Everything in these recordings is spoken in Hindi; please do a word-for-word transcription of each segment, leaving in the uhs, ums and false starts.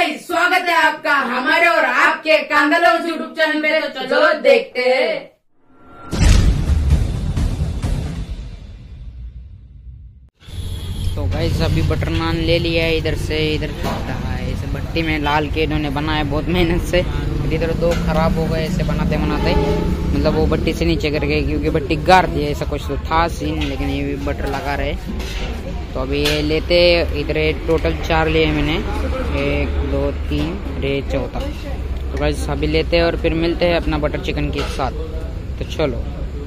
गाइस, स्वागत है आपका हमारे और आपके कांगलों यूट्यूब चैनल पे। तो चलो देखते हैं। तो गाइस अभी बटर नान ले लिया है इधर से, इधर है इसे भट्टी में लाल के इन्होंने बनाया बहुत मेहनत से। इधर दो खराब हो गए ऐसे बनाते बनाते, मतलब वो भट्टी से नीचे कर गए क्योंकि भट्टी गार दी, ऐसा कुछ तो था सीन, लेकिन ये भी बटर लगा रहे। तो अभी ये लेते इधर टोटल चार लिए मैंने, एक दो तीन रे चौथा। तो गाइस अभी लेते हैं और फिर मिलते हैं अपना बटर चिकन के साथ। तो चलो।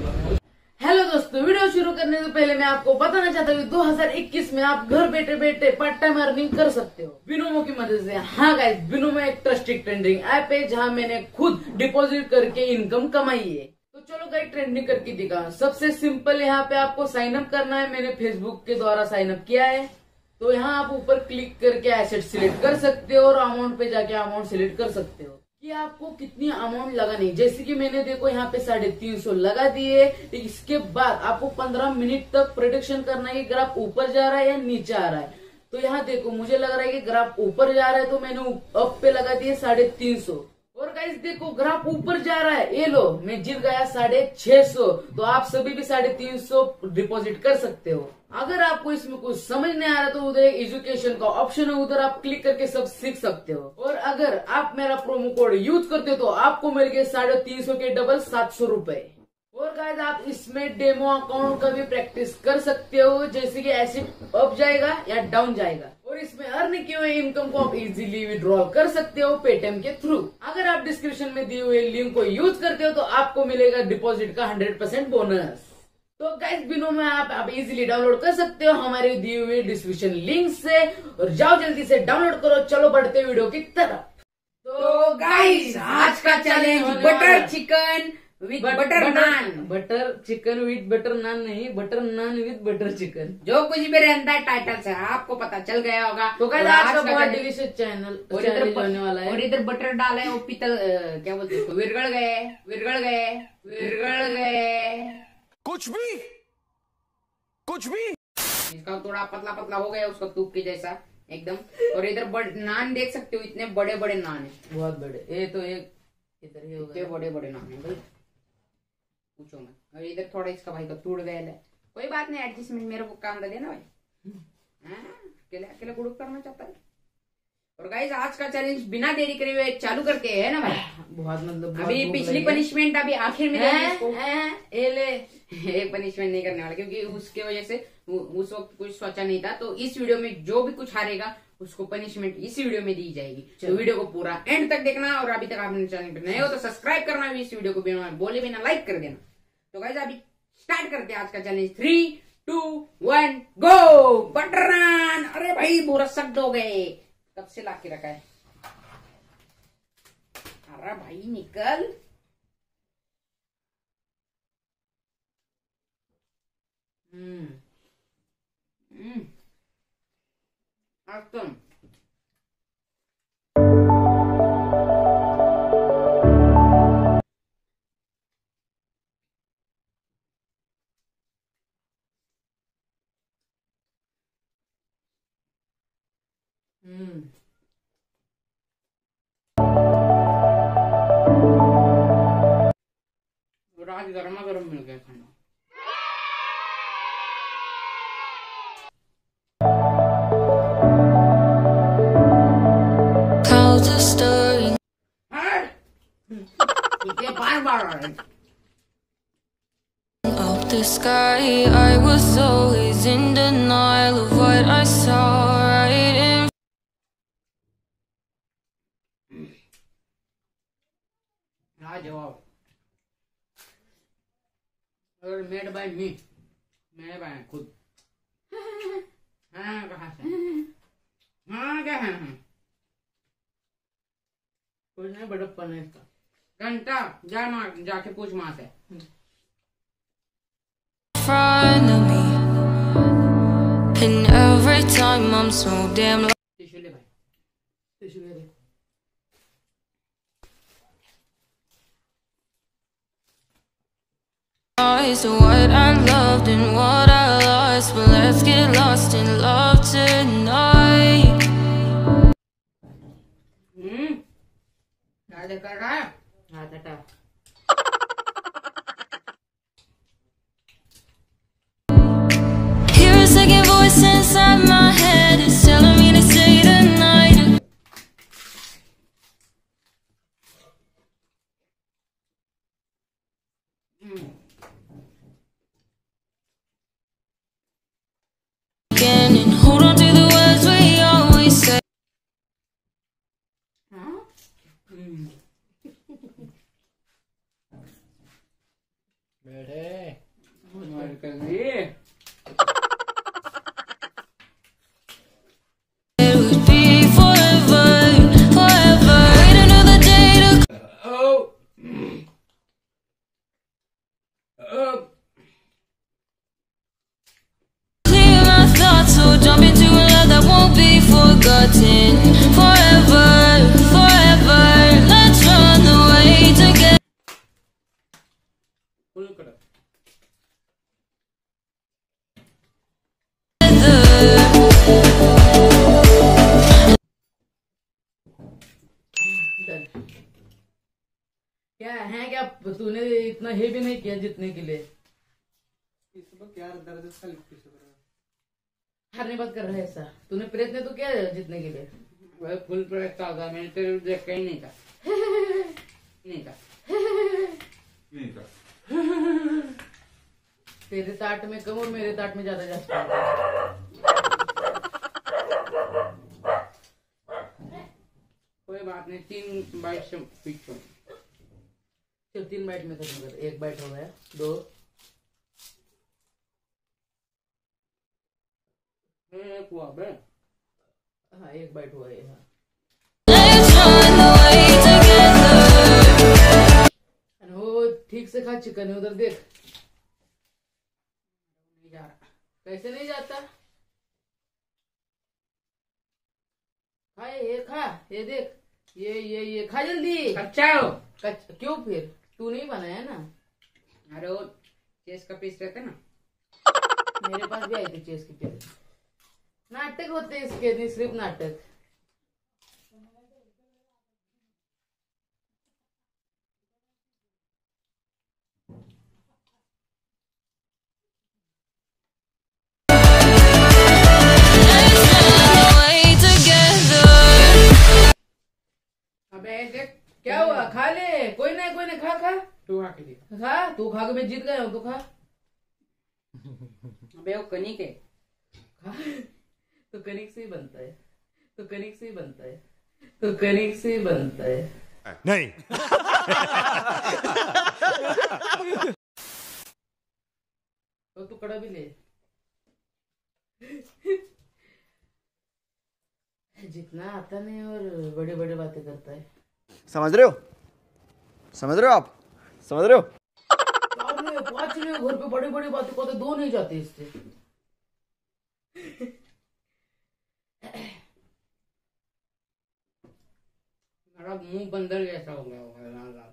हेलो दोस्तों, वीडियो शुरू करने से पहले मैं आपको बताना चाहता हूँ दो हज़ार इक्कीस में आप घर बैठे बैठे पार्ट टाइम अर्निंग कर सकते हो बिनोमो की मदद से। हाँ गाइस, बिनोमो एक ट्रस्टेड ट्रेंडिंग ऐप है जहाँ मैंने खुद डिपॉजिट करके इनकम कमाई है। तो चलो गाइस ट्रेंडिंग करके दिखा। सबसे सिंपल यहाँ पे आपको साइन अप करना है। मैंने फेसबुक के द्वारा साइन अप किया है। तो यहाँ आप ऊपर क्लिक करके एसेट सिलेक्ट कर सकते हो और अमाउंट पे जाके अमाउंट सिलेक्ट कर सकते हो कि आपको कितनी अमाउंट लगानी। जैसे कि मैंने देखो यहाँ पे साढ़े तीन सौ लगा दिए। इसके बाद आपको पंद्रह मिनट तक प्रोडिक्शन करना है कि ग्राफ ऊपर जा रहा है या नीचे आ रहा है। तो यहाँ देखो मुझे लग रहा है कि ग्राफ ऊपर जा रहा है, तो मैंने अप पे लगा दिए साढ़े तीन सौ। और गाइस देखो ग्राफ ऊपर जा रहा है, ये लो मैं जीत गया साढ़े छह सौ। तो आप सभी भी साढ़े तीन सौ डिपॉजिट कर सकते हो। अगर आपको इसमें कुछ समझ नहीं आ रहा तो उधर एक एजुकेशन का ऑप्शन है, उधर आप क्लिक करके सब सीख सकते हो। और अगर आप मेरा प्रोमो कोड यूज करते हो तो आपको मिल गए साढ़े तीन सौ के डबल सात सौ रूपये। और गाइस आप इसमें डेमो अकाउंट का भी प्रैक्टिस कर सकते हो, जैसे कि एसेट अप जाएगा या डाउन जाएगा। और इसमें अर्न किए हुए इनकम को आप इजीली विड्रॉल कर सकते हो पेटीएम के थ्रू। अगर आप डिस्क्रिप्शन में दिए हुए लिंक को यूज करते हो तो आपको मिलेगा डिपॉजिट का हंड्रेड परसेंट बोनस। तो गाइस बिनो में आप आप इजीली डाउनलोड कर सकते हो हमारे दिए हुए डिस्क्रिप्शन लिंक से, और जाओ जल्दी से डाउनलोड करो। चलो बढ़ते वीडियो की तरफ। तो गाइस आज का challenge butter chicken with butter naan. Butter chicken with butter naan नहीं, butter naan with butter chicken, जो कुछ भी रहता है टाइटल से आपको पता चल गया होगा। तो गाइस आज का बहुत डिलीशियस चैनल होने वाला है। और इधर बटर डाला है वो पीतल क्या बोलते हैं, विरगड़ गए विरगड़ गए विरगड़ गए कुछ भी कुछ भी इसका थोड़ा पतला पतला हो गया उसका तूप के जैसा एकदम। और इधर नान देख सकते हो, इतने बड़े बड़े नान है, बहुत बड़े। ये तो एक इधर ही इतने बड़े बड़े नान है भाई, पूछो मत। और इधर थोड़ा इसका भाई का टूट गया है, कोई बात नहीं, एडजस्टमेंट मेरे को काम देना भाई। अकेले अकेले गुड़ुक करना चाहता है। और गाइस आज का चैलेंज बिना देरी करे हुए चालू करते हैं ना भाई। बहुत मतलब अभी पिछली पनिशमेंट अभी आखिर में ए ले एक पनिशमेंट नहीं करने वाला, क्योंकि उसके वजह से उस वक्त कुछ सोचा नहीं था। तो इस वीडियो में जो भी कुछ हारेगा उसको पनिशमेंट इस वीडियो में दी जाएगी। तो वीडियो को पूरा एंड तक देखना, और अभी तक आपने चैनल पर नए हो तो सब्सक्राइब करना, इस वीडियो को बिना बोले बिना लाइक कर देना। तो गाइस अभी स्टार्ट करते हैं आज का challenge. Three two one go. Butter naan, अरे भाई पूरा सख्त हो गए, कब से लाके रखा है। अरे भाई निकल। हम्म हम्म एकदम हम्म आज गर्मा गर्म मिल गया खाना। बार बार Up the sky, I was always in denial of what I saw right in. हाँ जवाब और मेड बाय मी, मेरे बाय खुद। हाँ कहाँ से, हाँ क्या है, कुछ नहीं बड़प्पन है इसका। घंटा जा मार जाके पूछ माँ से। Front of me, and every time I'm so damn. Tissue ले भाई, टिश्यू ले दे। So what I loved and what I lost, but let's get lost in love tonight. आगे कर रहा है हाथ हटा। Hear a second voice inside my head. It's telling me to stay tonight. Again, and hold on to the words we always say. It would be forever, forever. Wait another day to Oh. Oh. clear my thoughts. So jump into a love that won't be forgotten. Forever, forever. Let's run away together. Full करो। क्या है क्या तूने इतना हे भी नहीं किया जीतने के लिए। हारने बात कर रहा है ऐसा। तूने प्रयत्न तो किया है जीतने के लिए। वह फुल प्रयत्न था, मैंने तेरे देख कहीं नहीं था नहीं था नहीं था। तेरे ताट में कम और मेरे ताट में ज्यादा जाता है। कोई बात नहीं, तीन बाइट से पीछे। चल तीन बाइट में खत्म कर। एक बाइट हो गया, दो, एक हुआ बे। हाँ एक बाइट हुआ है। हाँ Let's run away together. वो ठीक से खा चिकन है। उधर देख नहीं जा रहा। कैसे नहीं जाता। खा ये खा, ये देख, ये ये ये खा जल्दी। अच्छा हो। कच, क्यों फिर तू नहीं बनाया ना। अरे वो चेस का पीस रहता है ना, मेरे पास भी आई थी चेस की पीस। नाटक होते हैं इसके, नहीं सिर्फ नाटक। अबे देख क्या हुआ, खा ले। कोई नहीं कोई नहीं, खा खा तू खा के देख। खा। तू खा के मैं जीत गया हूँ तो खा। अबे वो कनिक है। खा तो कनिक से ही बनता है, तो कनिक से ही बनता है, तो कनिक से ही बनता है। नहीं। तो तू कड़ा भी ले। जितना आता नहीं और बड़े बड़े बातें करता है। समझ रहे हो, समझ रहे हो आप, समझ रहे हो। पांच में घर पे बड़ी बड़ी बातें कहते, दो नहीं जाते इससे। मेरा मुंह बंदर जैसा हो गया होगा लाल लाल।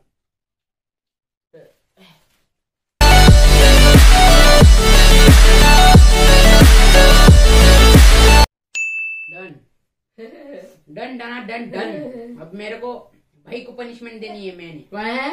डन डन डाना डन डन। अब मेरे को भाई को पनिशमेंट देनी है मैंने।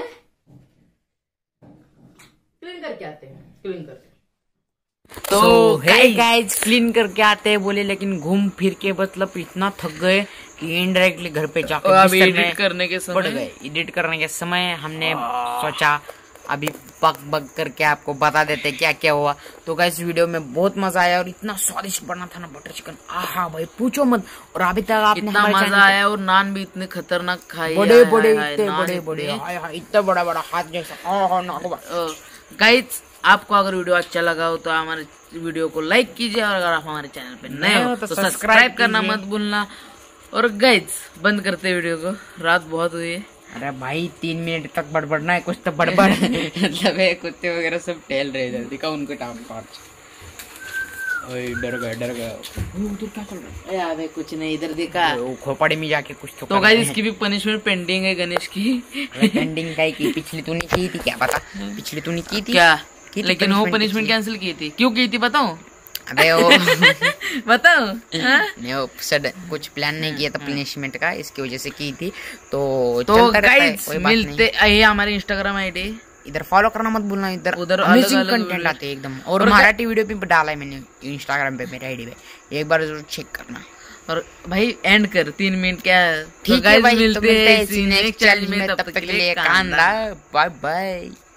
क्लीन करके आते हैं, क्लीन करके। तो गाइस क्लीन करके आते हैं बोले, लेकिन घूम फिर के मतलब इतना थक गए कि इनडायरेक्टली घर पे जाकर अभी एडिट करने के पड़ समय गए। एडिट करने के समय हमने सोचा अभी पक पक करके आपको बता देते क्या क्या हुआ। तो गाइस वीडियो में बहुत मजा आया और इतना स्वादिष्ट बना था ना बटर चिकन। आहा भाई पूछो मत। और अभी तक आपने इतना मजा आया और नान भी इतने खतरनाक खाए। बड़े बड़े इतने बड़े बड़े इतना बड़ा बड़ा हाथ जैसा। गाइस आपको अगर वीडियो अच्छा लगा हो तो हमारे वीडियो को लाइक कीजिए, और अगर आप हमारे चैनल पे नए हो तो सब्सक्राइब करना मत भूलना। और गाइस बंद करते वीडियो को, रात बहुत हुई है। अरे भाई तीन मिनट तक बड़बड़ना है, कुछ तो बड़बड़ मतलब है। कुत्ते वगैरह सब टहल रहे इधर, दिखा उनको टाइम टॉर्च। ओए डर गए डर गए। उधर क्या चल रहा है? यार कुछ नहीं, इधर देखा। वो खोपड़ी में जाके कुछ तो तो गाइस इसकी भी पनिशमेंट पेंडिंग है गणेश की। पेंडिंग का की पिछली तूने की थी क्या पता? पिछली तूने की थी क्या? की थी लेकिन वो punishment पनिशमेंट पिछली? कैंसिल की थी। क्यों की थी बताऊं? अरे वो बताओ। हाँ? नहीं वो सडन कुछ प्लान नहीं किया था प्लेसमेंट का, इसकी वजह से की थी तो तो चलता रहता है, गाइस कोई बात मिलते ये हमारी इंस्टाग्राम आईडी, इधर फॉलो करना मत भूलना। इधर उधर अमेजिंग अलग-अलग कंटेंट वीडियो- आते हैं एकदम, और और मराठी वीडियो भी डाला है मैंने इंस्टाग्राम पे मेरे आईडी पे, एक बार जरूर चेक करना। और भाई एंड कर तीन मिनट क्या है? तो ठीक है गाइस भाई, तो मिलते हैं इसी नेक्स्ट चैलेंज में, तब तक के लिए कांदा, बाय बाय।